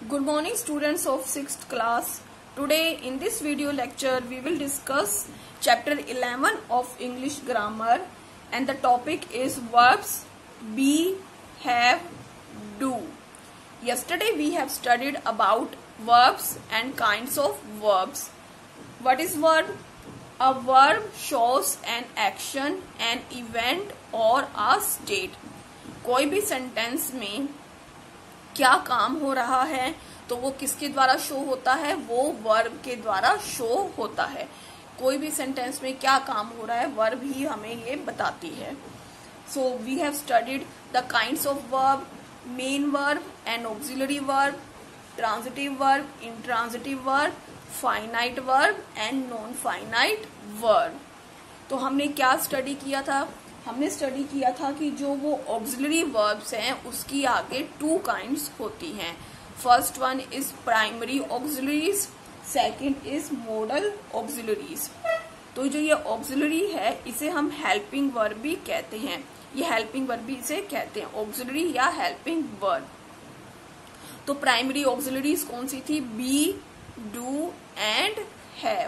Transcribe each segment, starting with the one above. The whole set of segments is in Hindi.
Good morning students of 6th class. Today in this video lecture we will discuss chapter 11 of English grammar and the topic is verbs be, have, do. Yesterday we have studied about verbs and kinds of verbs. What is verb? A verb shows an action, an event or a state. कोई भी सेंटेंस में क्या काम हो रहा है तो वो किसके द्वारा शो होता है, वो वर्ब के द्वारा शो होता है। कोई भी सेंटेंस में क्या काम हो रहा है वर्ब ही हमें ये बताती है। So we have studied the kinds of verb, main verb and auxiliary verb, transitive verb, intransitive verb, finite verb and non finite verb. तो हमने क्या स्टडी किया था? हमने स्टडी किया था कि जो वो ऑक्सिलरी वर्ब्स हैं उसकी आगे टू काइंड्स होती हैं। First one is primary auxiliaries, second is modal auxiliaries. तो जो ये ऑक्सिलरी है इसे हम हेल्पिंग वर्ब भी कहते हैं। ये हेल्पिंग वर्ब भी इसे कहते हैं, ऑक्सिलरी या हेल्पिंग वर्ब। तो प्राइमरी ऑक्सिलरीज कौन सी थी? Be, do and have.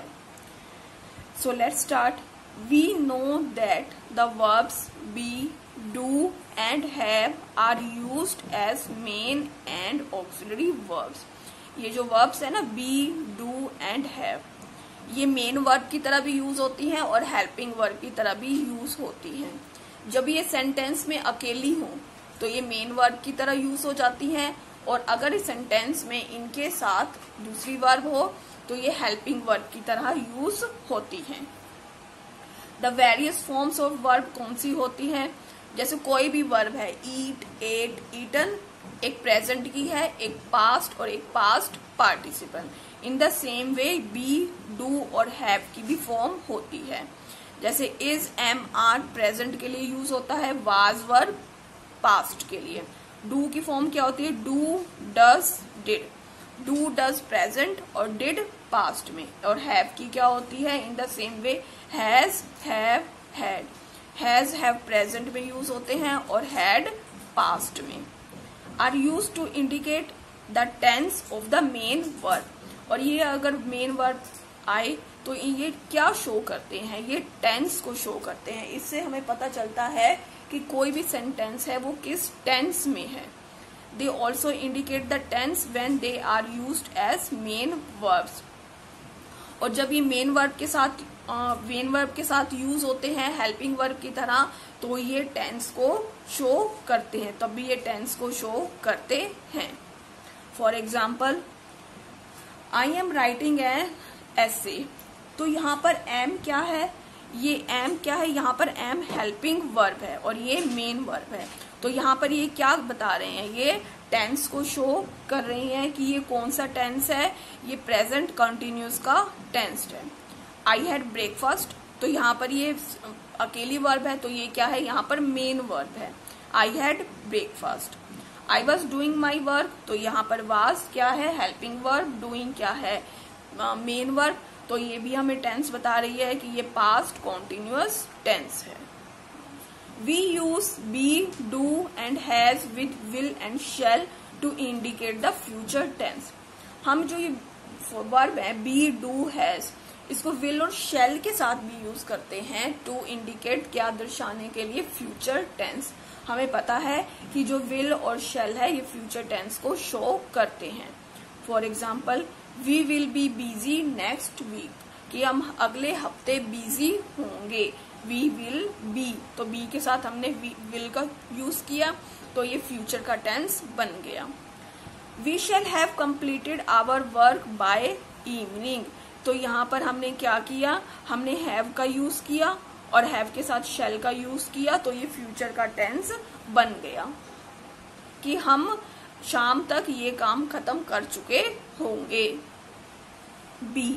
So let's start. We know that the verbs be, do and have are used as main and auxiliary verbs. ये जो verbs है ना be, do and have, ये main verb की तरह भी यूज होती हैं और helping verb की तरह भी यूज होती हैं। जब ये सेंटेंस में अकेली हो तो ये main verb की तरह यूज हो जाती हैं और अगर इस सेंटेंस में इनके साथ दूसरी verb हो तो ये helping verb की तरह यूज होती हैं। The various forms of verb कौन सी होती हैं? जैसे कोई भी वर्ब है, ईट, एट, ईटन, एक प्रेजेंट की है, एक पास्ट और एक past participle. In the same way be, do और हैव की भी फॉर्म होती है। जैसे इज, एम, आर प्रेजेंट के लिए यूज होता है, वाज वर्ब पास्ट के लिए। डू की फॉर्म क्या होती है? Do, does, did. Do does present और डिड पास्ट में। और हैव की क्या होती है? In the same way has, have, had. Has, have present में यूज होते हैं और हैड पास्ट में। Are use to indicate the tense of the main verb. और ये अगर मेन वर्ब आए तो ये क्या शो करते हैं? ये टेंस को शो करते हैं। इससे हमें पता चलता है कि कोई भी सेंटेंस है वो किस टेंस में है। They also indicate the tense when they are used as main verbs. और जब ये मेन वर्ब के साथ यूज होते हैं हेल्पिंग वर्ब की तरह तो ये टेंस को शो करते हैं, तब भी ये टेंस को शो करते हैं। For example, I am writing an essay. तो यहाँ पर एम क्या है? ये एम क्या है? यहाँ पर एम हेल्पिंग वर्ब है और ये मेन वर्ब है। तो यहाँ पर ये क्या बता रहे हैं? ये टेंस को शो कर रही हैं कि ये कौन सा टेंस है। ये प्रेजेंट कंटिन्यूस का टेंस है। आई हैड ब्रेकफास्ट, तो यहाँ पर ये अकेली वर्ब है तो ये क्या है? यहाँ पर मेन वर्ब है। I had breakfast. I was doing my work, तो यहाँ पर वाज क्या है? Helping verb. डूइंग क्या है? Main verb. तो ये भी हमें टेंस बता रही है कि ये पास्ट कॉन्टिन्यूअस टेंस है। We use be, do and has with will and shall to indicate the future tense. हम जो ये वर्ब है be, do, has, इसको will और shall के साथ भी यूज करते हैं to indicate क्या दर्शाने के लिए? Future tense. हमें पता है कि जो will और shall है ये फ्यूचर टेंस को शो करते हैं। For example, we will be busy next week, कि हम अगले हफ्ते बिजी होंगे। We will be, तो be के साथ हमने will का यूज किया तो ये फ्यूचर का टेंस बन गया। We shall have completed our work by evening, तो यहाँ पर हमने क्या किया? हमने have का यूज किया और have के साथ shall का यूज किया तो ये फ्यूचर का टेंस बन गया कि हम शाम तक ये काम खत्म कर चुके होंगे। be,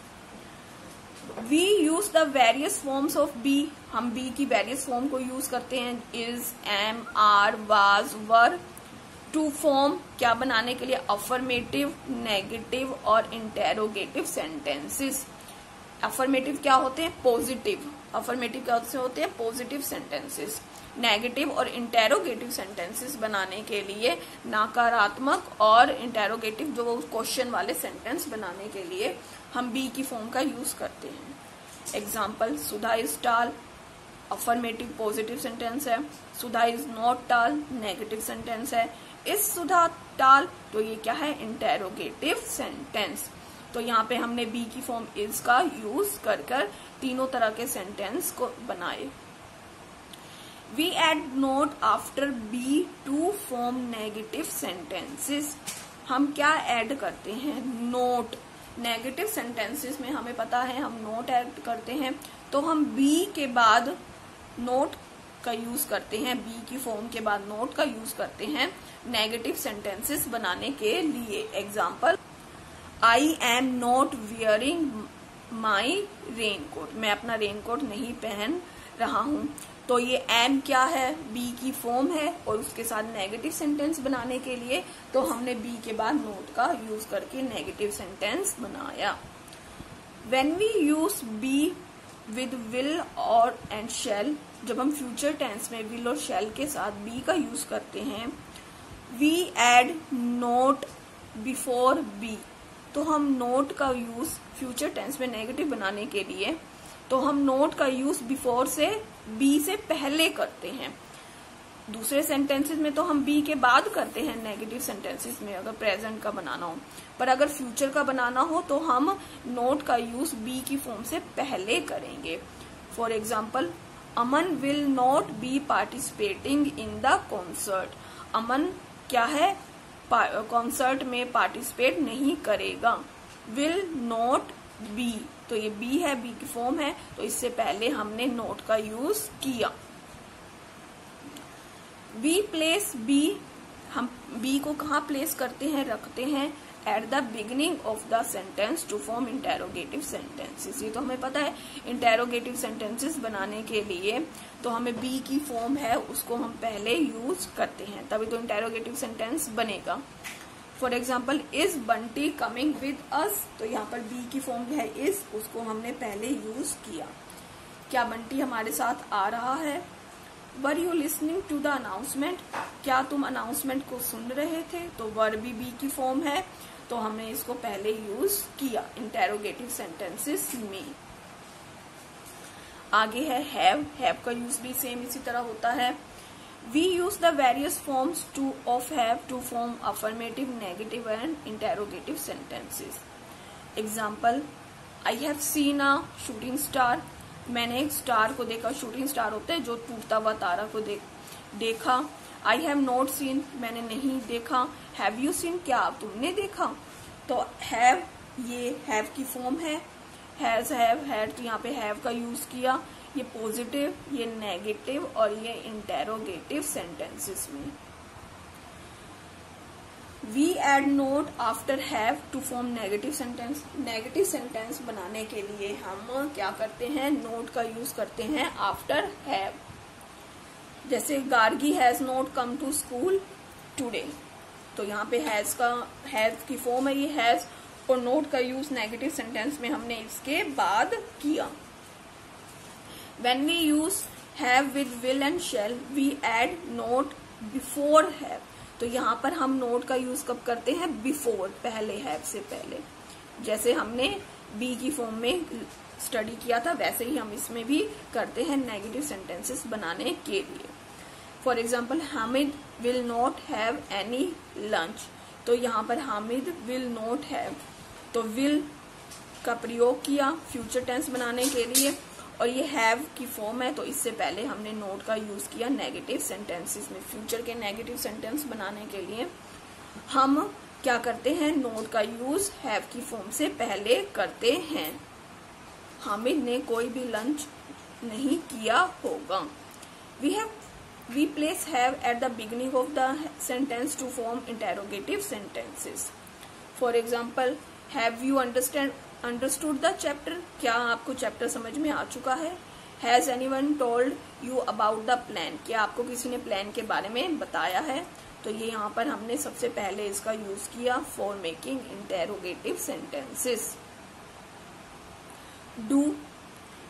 We use the various forms of be, हम be की various form को यूज करते हैं। is, am, are, was, were। to form क्या बनाने के लिए? affirmative, negative और interrogative sentences। affirmative क्या होते हैं? पॉजिटिव। अफर्मेटिव कैसे होते हैं? Positive sentences. नेगेटिव और इंटेरोगेटिव सेंटेंसेस बनाने के लिए, नकारात्मक और इंटेरोगेटिव जो क्वेश्चन वाले सेंटेंस बनाने के लिए हम बी की फॉर्म का यूज करते हैं। Example, Sudha is tall, affirmative positive sentence है। Sudha is not tall, negative sentence है। इज सुधा टाल, तो ये क्या है? Interrogative sentence. तो यहाँ पे हमने बी की फॉर्म इज का यूज कर तीनों तरह के सेंटेंस को बनाए। We add not after be to form negative sentences. हम क्या ऐड करते हैं? नोट। नेगेटिव सेंटेंसेस में हमें पता है हम नोट ऐड करते हैं, तो हम बी के बाद नोट का यूज करते हैं, बी की फॉर्म के बाद नोट का यूज करते हैं नेगेटिव सेंटेंसेस बनाने के लिए। Example, I am not wearing my raincoat, मैं अपना रेनकोट नहीं पहन रहा हूं। तो ये एम क्या है? बी की फॉर्म है, और उसके साथ नेगेटिव सेंटेंस बनाने के लिए तो हमने बी के बाद नोट का यूज करके नेगेटिव सेंटेंस बनाया। When we use be with will और एंड शेल, जब हम फ्यूचर टेंस में विल और शेल के साथ बी का यूज करते हैं, we add not before be, तो हम नोट का यूज फ्यूचर टेंस में नेगेटिव बनाने के लिए तो हम नोट का यूज बिफोर से, बी से पहले करते हैं। दूसरे सेंटेंसेस में तो हम बी के बाद करते हैं नेगेटिव सेंटेंसेस में, अगर प्रेजेंट का बनाना हो, पर अगर फ्यूचर का बनाना हो तो हम नोट का यूज बी की फॉर्म से पहले करेंगे। For example, Aman will not be participating in the concert. Aman क्या है? कॉन्सर्ट में पार्टिसिपेट नहीं करेगा। विल नॉट बी, तो ये बी है, बी की फॉर्म है, तो इससे पहले हमने नोट का यूज किया। वी प्लेस बी, हम बी को कहाँ प्लेस करते हैं? रखते हैं at the beginning of the sentence to form interrogative sentences. ये तो हमें पता है, इंटेरोगेटिव सेंटेंसेस बनाने के लिए तो हमें बी की फॉर्म है उसको हम पहले यूज करते हैं, तभी तो इंटेरोगेटिव सेंटेंस बनेगा। For example, is Bunty coming with us, तो यहाँ पर बी की फॉर्म है इज, उसको हमने पहले यूज किया। क्या बंटी हमारे साथ आ रहा है? Were you listening to the announcement, क्या तुम अनाउंसमेंट को सुन रहे थे? तो वर भी बी की फॉर्म है, तो हमने इसको पहले यूज किया इंटेरोगेटिव सेंटेंसेस में। आगे है हैव का यूज भी सेम इसी तरह होता है। We use the various forms to of have to form affirmative, negative and interrogative sentences. Example, I have seen a shooting star, मैंने एक स्टार को देखा। शूटिंग स्टार होते हैं जो टूटता हुआ तारा को देखा। आई हैव नॉट सीन, मैंने नहीं देखा। हैव यू सीन, क्या तुमने देखा? तो हैव, ये हैव की फॉर्म है, हैज, हैव, हैड, तो यहाँ पे हैव का यूज किया। ये पॉजिटिव, ये नेगेटिव और ये इंटेरोगेटिव सेंटेंसेस में। We add not after have to form negative sentence. Negative sentence बनाने के लिए हम क्या करते हैं? नोट का यूज करते हैं आफ्टर हैव। जैसे Gargi has not come to school today, तो यहाँ पे हैज की फॉर्म है ये हैज, और नोट का यूज नेगेटिव सेंटेंस में हमने इसके बाद किया। When we use have with will and shall, we add note before have. तो यहाँ पर हम नोट का यूज कब करते हैं? बिफोर, पहले, हैव से पहले। जैसे हमने बी की फॉर्म में स्टडी किया था वैसे ही हम इसमें भी करते हैं नेगेटिव सेंटेंसेस बनाने के लिए। For example, Hamid will not have any lunch, तो यहाँ पर हामिद विल नॉट हैव, तो विल का प्रयोग किया फ्यूचर टेंस बनाने के लिए, और ये हैव की फॉर्म है, तो इससे पहले हमने नोट का यूज किया नेगेटिव सेंटेंसेस में। फ्यूचर के नेगेटिव सेंटेंस बनाने के लिए हम क्या करते हैं? नोट का यूज हैव की फॉर्म से पहले करते हैं। हामिद ने कोई भी लंच नहीं किया होगा। We place have at the beginning of the sentence to form interrogative sentences. For example, have you understood the chapter, क्या आपको चैप्टर समझ में आ चुका है? Has anyone told you about the plan, क्या आपको किसी ने प्लान के बारे में बताया है? तो ये यहाँ पर हमने सबसे पहले इसका यूज किया for making interrogative sentences. Do,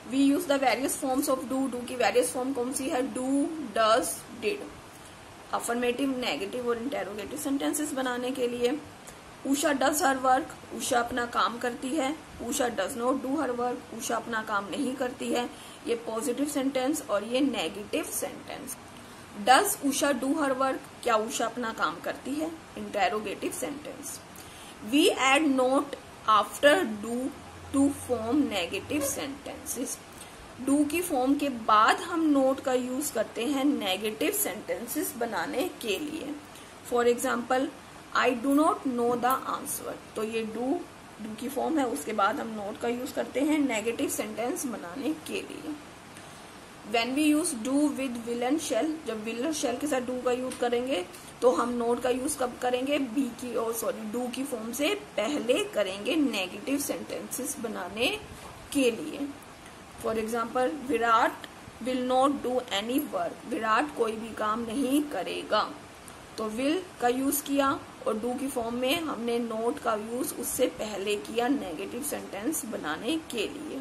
we use the various forms of do. Do की वेरियस फॉर्म कौन सी है? Do, does, did. Affirmative, negative और इंटेरोगेटिव सेंटेंसेस बनाने के लिए Usha does her work, Usha अपना काम करती है। Usha does not do her work, Usha अपना काम नहीं करती है। ये पॉजिटिव सेंटेंस और ये negative sentence. Does Usha do her work, क्या उषा अपना काम करती है? Interrogative sentence. We add not after do to form negative sentences. Do की फॉर्म के बाद हम नोट का यूज करते हैं नेगेटिव सेंटेंसेस बनाने के लिए। For example, I do not know the answer, तो ये डू की फॉर्म है, उसके बाद हम नोट का यूज करते हैं नेगेटिव सेंटेंस बनाने के लिए। When we use do with will and shall, जब will और shall के साथ do का यूज करेंगे तो हम नोट का यूज कब करेंगे? डू की फॉर्म से पहले करेंगे नेगेटिव सेंटेंसेस बनाने के लिए। For example, Virat will not do any work, Virat कोई भी काम नहीं करेगा, तो विल का यूज किया और डू की फॉर्म में हमने नोट का यूज उससे पहले किया नेगेटिव सेंटेंस बनाने के लिए।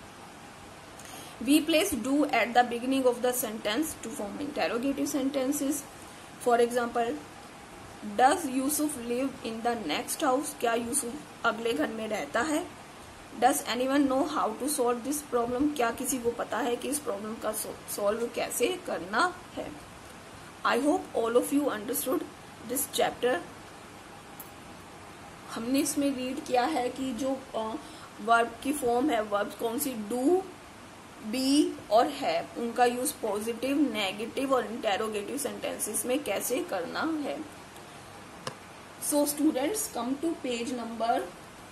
We place do at the beginning of the sentence to form interrogative sentences. For example, does Yusuf live in the next house? क्या यूसुफ अगले घर में रहता है? Does anyone know how to solve this problem? क्या किसी को पता है कि इस प्रॉब्लम का सॉल्व कैसे करना है? I hope all of you understood this chapter. हमने इसमें रीड किया है कि जो वर्ब की फॉर्म है, वर्ब कौन सी? डू, बी और है, उनका यूज पॉजिटिव, नेगेटिव और इंटेरोगेटिव सेंटेंसेस में कैसे करना है। So students, come to page number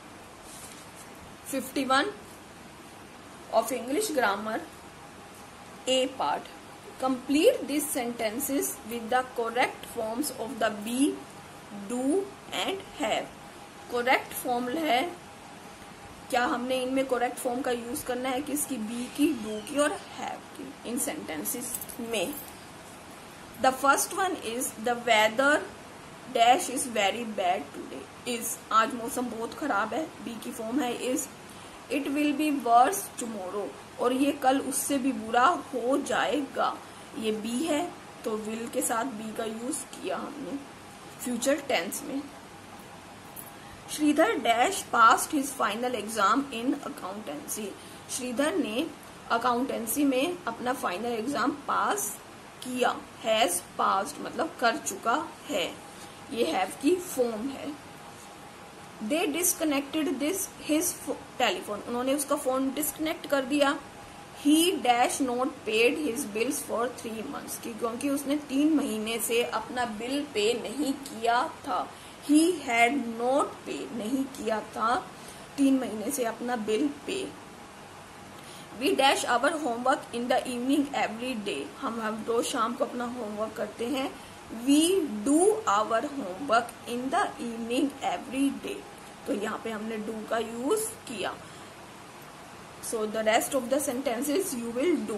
51 of English grammar, A part. Complete this sentences with the correct forms of the be, do and have. Correct form है, क्या हमने इनमें करेक्ट फॉर्म का यूज करना है? किसकी? बी की, डू की और हैव की इन सेंटेंसेस में। The first one is the weather dash is very bad today. Is, आज मौसम बहुत खराब है, बी की फॉर्म है is. It will be worse tomorrow, और ये कल उससे भी बुरा हो जाएगा, ये बी है, तो विल के साथ बी का यूज किया हमने फ्यूचर टेंस में। Sridhar dash passed his final exam in accountancy. Sridhar ने अकाउंटेंसी में अपना फाइनल एग्जाम पास किया। हैज पास्ड मतलब कर चुका है, ये हैव की फॉर्म है। They disconnected this his telephone, उन्होंने उसका फोन डिस्कनेक्ट कर दिया। He dash not paid his bills for 3 months, क्योंकि उसने 3 महीने से अपना बिल पे नहीं किया था। He had not paid, नहीं किया था 3 महीने से अपना bill pay. We dash our homework in the evening every day, हम रोज शाम को अपना होमवर्क करते हैं। We do our homework in the evening every day, तो यहाँ पे हमने do का यूज किया। So the rest of the sentences you will do.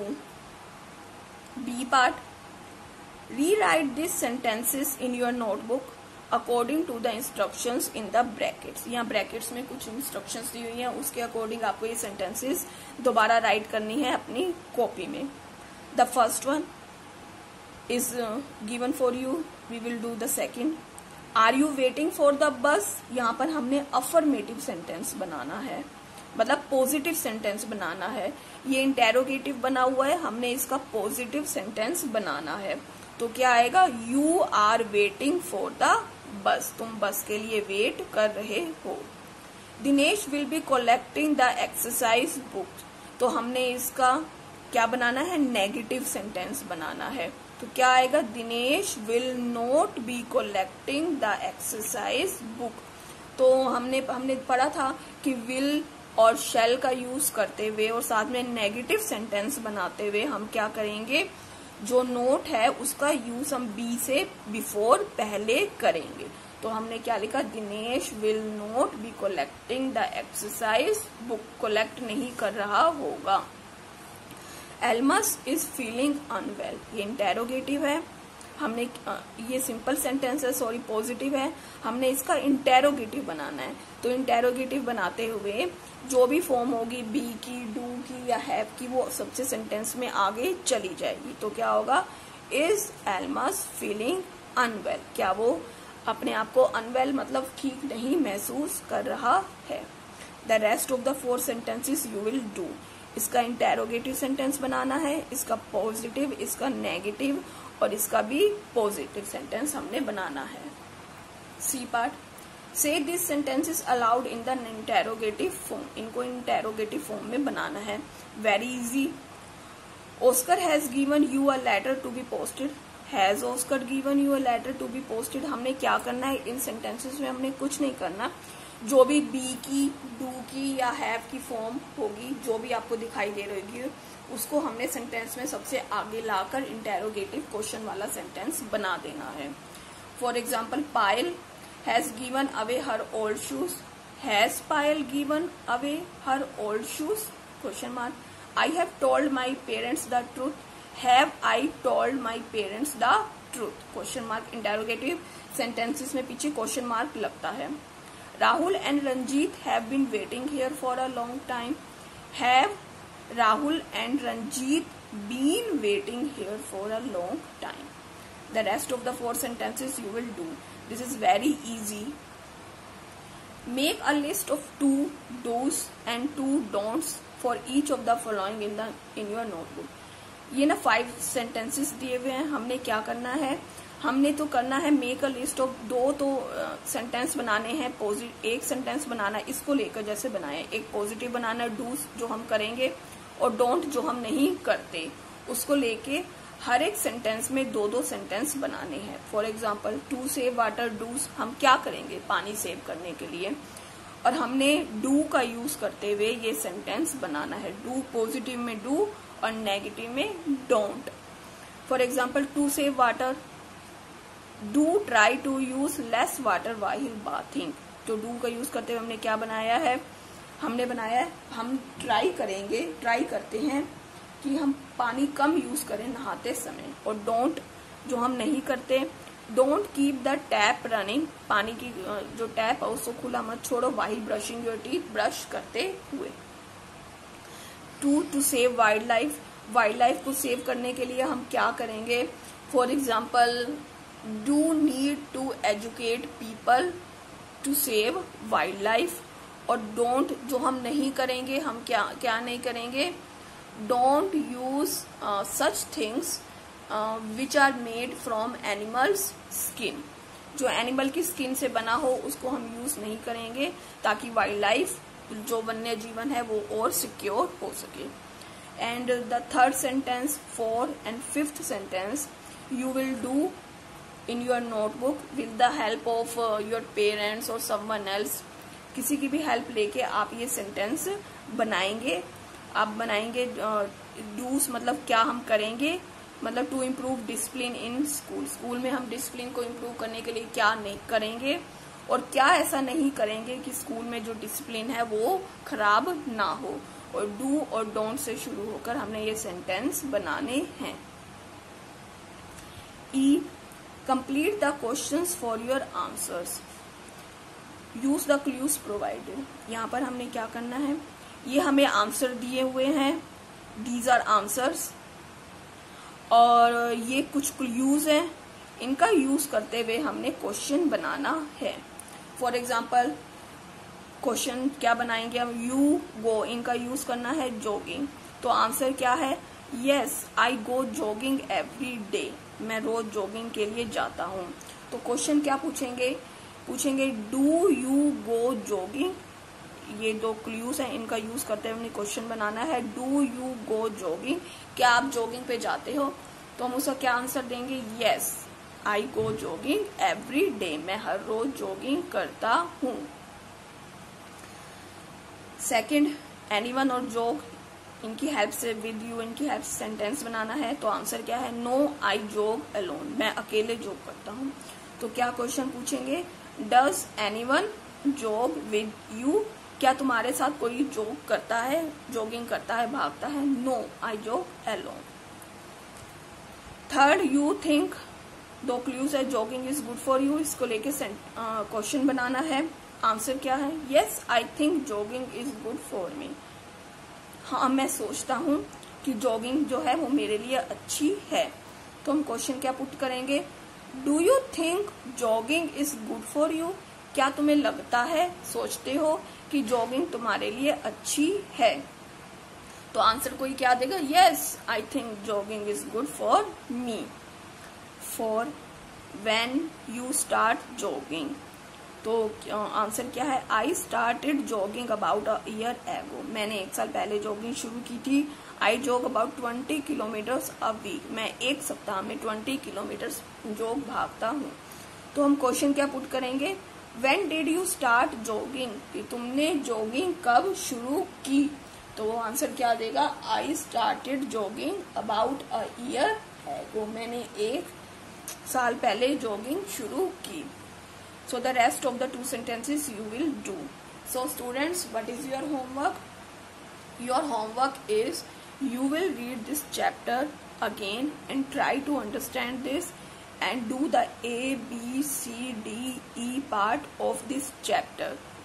B part, rewrite these sentences in your notebook according to the instructions in the brackets. यहाँ ब्रैकेट्स में कुछ इंस्ट्रक्शंस दी हुई हैं, उसके अकॉर्डिंग आपको ये सेंटेंसेस दोबारा राइट करनी है अपनी कॉपी में। The first one is given for you, we will do the second. Are you waiting for the bus, यहाँ पर हमने अफर्मेटिव सेंटेंस बनाना है, मतलब पॉजिटिव सेंटेंस बनाना है। ये इंटेरोगेटिव बना हुआ है, हमने इसका पॉजिटिव सेंटेंस बनाना है। तो क्या आएगा? You are waiting for the bus, तुम बस के लिए वेट कर रहे हो। Dinesh will be collecting the exercise book, तो हमने इसका क्या बनाना है? नेगेटिव सेंटेंस बनाना है। तो क्या आएगा? Dinesh will not be collecting the exercise book. तो हमने पढ़ा था कि विल और शैल का यूज करते हुए और साथ में नेगेटिव सेंटेंस बनाते हुए हम क्या करेंगे? जो नोट है उसका यूज हम बी से बिफोर पहले करेंगे। तो हमने क्या लिखा? Dinesh will not be collecting the exercise book, collect नहीं कर रहा होगा। एल्मस इज फीलिंग अनवेल, ये इंटेरोगेटिव है। हमने ये सिंपल सेंटेंस है, सॉरी पॉजिटिव है, हमने इसका इंटेरोगेटिव बनाना है। तो इंटेरोगेटिव बनाते हुए जो भी फॉर्म होगी बी की, डू की या हैव की, वो सबसे सेंटेंस में आगे चली जाएगी। तो क्या होगा, इज एल्मास फीलिंग अनवेल, क्या वो अपने आप को अनवेल मतलब ठीक नहीं महसूस कर रहा है। The rest of the 4 sentences you will do, इसका इंटेरोगेटिव सेंटेंस बनाना है, इसका पॉजिटिव, इसका नेगेटिव और इसका भी पॉजिटिव सेंटेंस हमने बनाना है। C part, say this sentences aloud in the interrogative form, इनको इंटेरोगेटिव फॉर्म में बनाना है। Very easy. Oscar has given you a letter to be posted, has Oscar given you a letter to be posted. हमने क्या करना है इन सेंटेंसेस में, हमने कुछ नहीं करना, जो भी बी की, डू की या हैव की फॉर्म होगी, जो भी आपको दिखाई दे रही है, उसको हमने सेंटेंस में सबसे आगे लाकर इंटेरोगेटिव क्वेश्चन वाला सेंटेंस बना देना है। For example, Payal has given away her old shoes, has Payal given away her old shoes, question mark. I have told my parents the truth, have I told my parents the truth, question mark. Interrogative sentences में पीछे क्वेश्चन मार्क लगता है। Rahul and Ranjit have been waiting here for a long time. Have Rahul and Ranjit been waiting here for a long time? The rest of the 4 sentences you will do. This is very easy. Make a list of 2 do's and 2 don'ts for each of the following in your notebook. ये ना 5 sentences दिए हुए हैं, हमने क्या करना है, हमने तो करना है मेक अ लिस्ट ऑफ, 2 तो सेंटेंस बनाने हैं, एक सेंटेंस बनाना है, इसको लेकर जैसे बनाए, एक पॉजिटिव बनाना है, डूज जो हम करेंगे और डोंट जो हम नहीं करते, उसको लेके हर एक सेंटेंस में 2-2 सेंटेंस बनाने हैं। For example, to save water, do's हम क्या करेंगे पानी सेव करने के लिए, और हमने डू का यूज करते हुए ये सेंटेंस बनाना है। डू पॉजिटिव में डू और नेगेटिव में don't. For example, to save water, do try to use less water while bathing. तो डू का यूज करते हुए हमने क्या बनाया है, हमने बनाया है हम ट्राई करते हैं कि हम पानी कम यूज करें नहाते समय। और डोंट जो हम नहीं करते, don't keep the tap running, पानी की जो टैप है उसको खुला मत छोड़ो, while brushing your teeth, brush करते हुए। To save wildlife, wildlife को सेव करने के लिए हम क्या करेंगे। For example, do need to educate people to save wildlife। और don't जो हम नहीं करेंगे, हम क्या नहीं करेंगे, don't use such things which are made from animals skin, जो एनिमल की स्किन से बना हो उसको हम यूज नहीं करेंगे, ताकि वाइल्ड लाइफ जो वन्य जीवन है वो और सिक्योर हो सके। And the 3rd sentence, 4th and 5th sentence you will do in your notebook with the help of your parents or someone else। किसी की भी हेल्प लेके आप ये सेंटेंस बनाएंगे। आप बनाएंगे डूस मतलब क्या हम करेंगे, मतलब to improve discipline in school, school में हम डिसिप्लिन को इम्प्रूव करने के लिए क्या नहीं करेंगे और क्या ऐसा नहीं करेंगे कि स्कूल में जो डिसिप्लिन है वो खराब ना हो। और डू और डोंट से शुरू होकर हमने ये सेंटेंस बनाने हैं। ई, complete the questions for your answers, use the clues provided। यहाँ पर हमने क्या करना है, ये हमें आंसर दिए हुए हैं, these are answers, और ये कुछ क्लूज हैं, इनका यूज करते हुए हमने क्वेश्चन बनाना है। फॉर एग्जाम्पल, क्वेश्चन क्या बनाएंगे हम, यू गो, इनका यूज करना है जॉगिंग, तो आंसर क्या है, yes I go jogging every day, मैं रोज जॉगिंग के लिए जाता हूँ। तो क्वेश्चन क्या पूछेंगे डू यू गो जॉगिंग, ये 2 क्लूज हैं, इनका यूज करते हुए हमने क्वेश्चन बनाना है, डू यू गो जॉगिंग, क्या आप जॉगिंग पे जाते हो, तो हम उसका क्या आंसर देंगे, yes I go jogging every day, मैं हर रोज जॉगिंग करता हूँ। सेकंड, एनीवन और जॉग, इनकी हेल्प से, विद यू इनकी हेल्प से सेंटेंस बनाना है, तो आंसर क्या है, नो आई जॉग अलोन, मैं अकेले जॉग करता हूँ। तो क्या क्वेश्चन पूछेंगे, does anyone jog with you, क्या तुम्हारे साथ कोई जॉग करता है, जॉगिंग करता है, भागता है, no I jog alone. Third, you think दो क्लूज है, jogging is good for you, इसको लेके क्वेश्चन बनाना है। आंसर क्या है? Yes I think jogging is good for me. हाँ, मैं सोचता हूँ कि जॉगिंग जो है वो मेरे लिए अच्छी है। तो हम क्वेश्चन क्या पुट करेंगे? Do you think jogging is good for you? क्या तुम्हें लगता है, सोचते हो कि जॉगिंग तुम्हारे लिए अच्छी है? तो आंसर कोई क्या देगा? Yes I think jogging is good for me. For when you start jogging, तो आंसर क्या है? I started jogging about a year ago. मैंने 1 साल पहले जॉगिंग शुरू की थी। I jog about 20 kilometres a week. मैं एक सप्ताह में 20 किलोमीटर्स जॉग भागता हूँ। तो हम क्वेश्चन क्या पुट करेंगे? When did you start jogging, कि तुमने जॉगिंग कब शुरू की? तो आंसर क्या देगा? I started jogging about a year ago. मैंने 1 साल पहले जॉगिंग शुरू की। So the rest of the 2 sentences you will do. So students, what is your homework? Your homework is you will read this chapter again and try to understand this and do the A, B, C, D, E part of this chapter.